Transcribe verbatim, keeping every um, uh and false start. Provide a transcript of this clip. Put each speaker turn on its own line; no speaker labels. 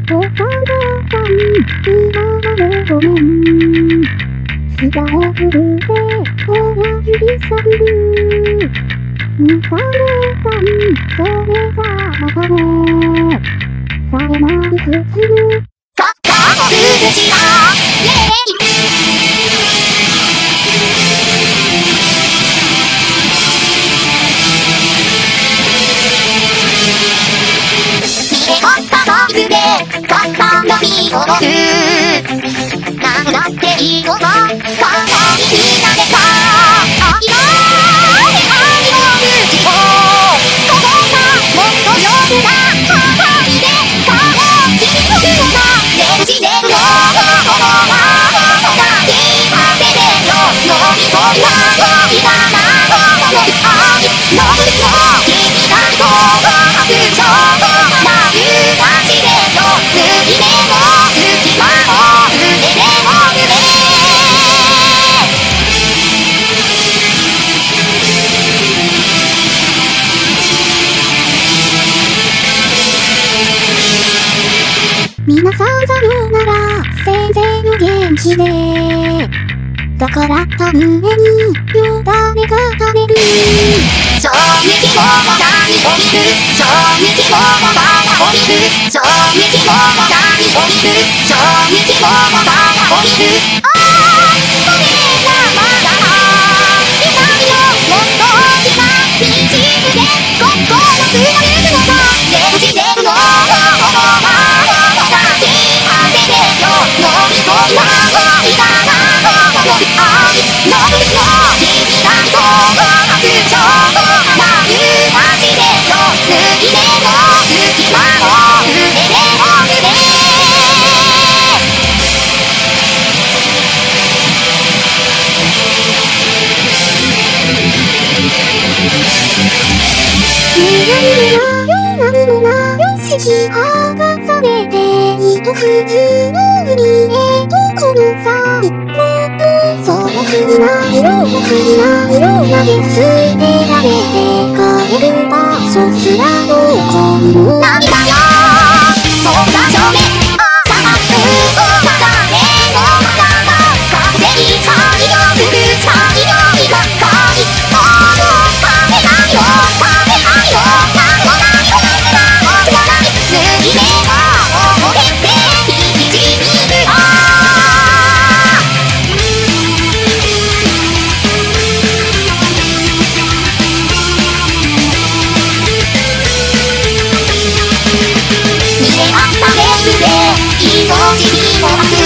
おさがさん、今までごめん。膝を振るで、親指しゃぶる。にさめさん、それじゃまたね。されない普通の
カッカーの数字だイェーイ見れ張ったバイクで簡単な身を乗るなんだっていいのさかわいいみんなでさあいらーへ愛の口をここさもっと上手なはりで顔を切り取るのさねじれるよこのままだけさせてよ飲み込んだいらないの愛のぶつを君がと白鳥なゆかしでよ脱ぎ目の隙間を腕でもぬれ
皆さんざるならせいぜいの元気でだから田植えによだれが垂れる
正直者だに降りる正直者だが降りる正直者だに降りる正直者だが降りるああそれがまだ痛いよもっと大きなピーチーズで心つまれるのさねじれるのこのままだけ果ててよ飲み込んだ愛がなのよ愛のぶつを君がと白鳥なゆかしでよ脱ぎ目の隙間を腕でもぬれ
ゆらゆらゆらゆらよしき剥がされて一つの海へとこの際その次な色も次な色まで捨てられて帰る場所すら残るの
涙よそんな少年朝がつくまだねのまだが風にさいよくるさいよいがかいもう食べないよ食べないよなんもないよなんもない脱ぎ目が思いっていちにるあ見れ合ったレールで命にもなく